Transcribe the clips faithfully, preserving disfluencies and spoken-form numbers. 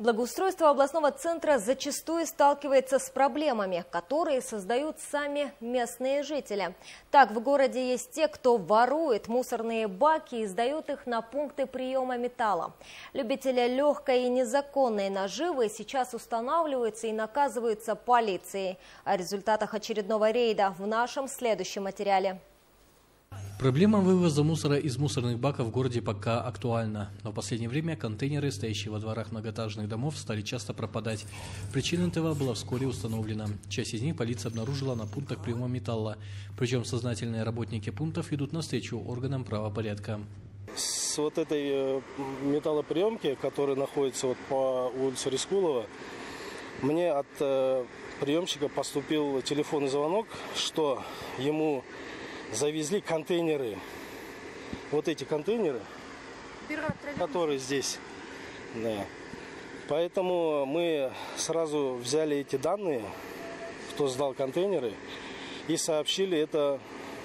Благоустройство областного центра зачастую сталкивается с проблемами, которые создают сами местные жители. Так, в городе есть те, кто ворует мусорные баки и сдает их на пункты приема металла. Любители легкой и незаконной наживы сейчас устанавливаются и наказываются полицией. О результатах очередного рейда в нашем следующем материале. Проблема вывоза мусора из мусорных баков в городе пока актуальна. Но в последнее время контейнеры, стоящие во дворах многоэтажных домов, стали часто пропадать. Причина этого была вскоре установлена. Часть из них полиция обнаружила на пунктах приема металла. Причем сознательные работники пунктов идут навстречу органам правопорядка. С вот этой металлоприемки, которая находится вот по улице Рискулова, мне от э, приемщика поступил телефонный звонок, что ему завезли контейнеры, вот эти контейнеры, которые здесь. Да. Поэтому мы сразу взяли эти данные, кто сдал контейнеры, и сообщили это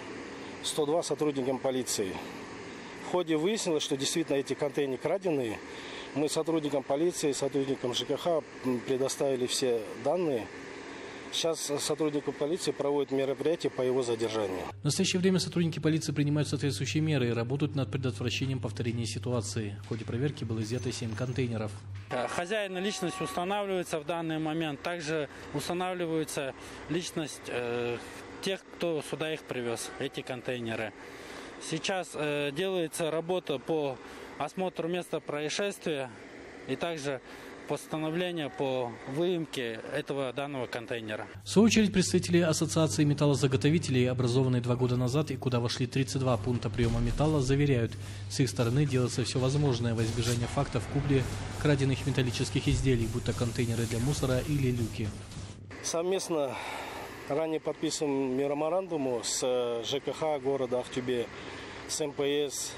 сто два сотрудникам полиции. В ходе выяснилось, что действительно эти контейнеры краденые. Мы сотрудникам полиции, сотрудникам ЖКХ предоставили все данные. Сейчас сотрудники полиции проводят мероприятия по его задержанию. В настоящее время сотрудники полиции принимают соответствующие меры и работают над предотвращением повторения ситуации. В ходе проверки было изъято семь контейнеров. Хозяин личность устанавливается в данный момент. Также устанавливается личность э, тех, кто сюда их привез, эти контейнеры. Сейчас э, делается работа по осмотру места происшествия и также постановление по выемке этого данного контейнера. В свою очередь, представители Ассоциации металлозаготовителей, образованной два года назад и куда вошли тридцать два пункта приема металла, заверяют, с их стороны делается все возможное во избежание фактов купли краденных металлических изделий, будто контейнеры для мусора или люки. Совместно ранее подписан меморандум с ЖКХ города Ахтюбе, с МПС.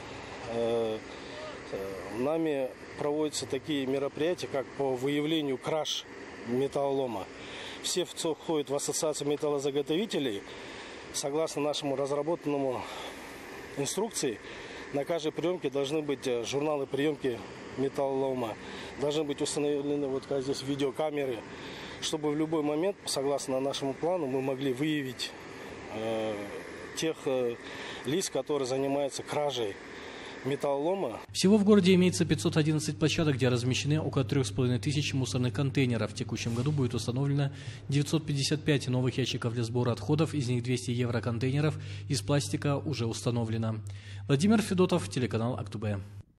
Нами проводятся такие мероприятия, как по выявлению краж металлолома. Все входят в Ассоциацию металлозаготовителей. Согласно нашему разработанному инструкции, на каждой приемке должны быть журналы приемки металлолома. Должны быть установлены вот как здесь видеокамеры, чтобы в любой момент, согласно нашему плану, мы могли выявить э, тех э, лиц, которые занимаются кражей металлолома. Всего в городе имеется пятьсот одиннадцать площадок, где размещены около трех с половиной тысяч мусорных контейнеров. В текущем году будет установлено девятьсот пятьдесят пять новых ящиков для сбора отходов, из них двести евро контейнеров из пластика уже установлено. Владимир Федотов, телеканал Актубе.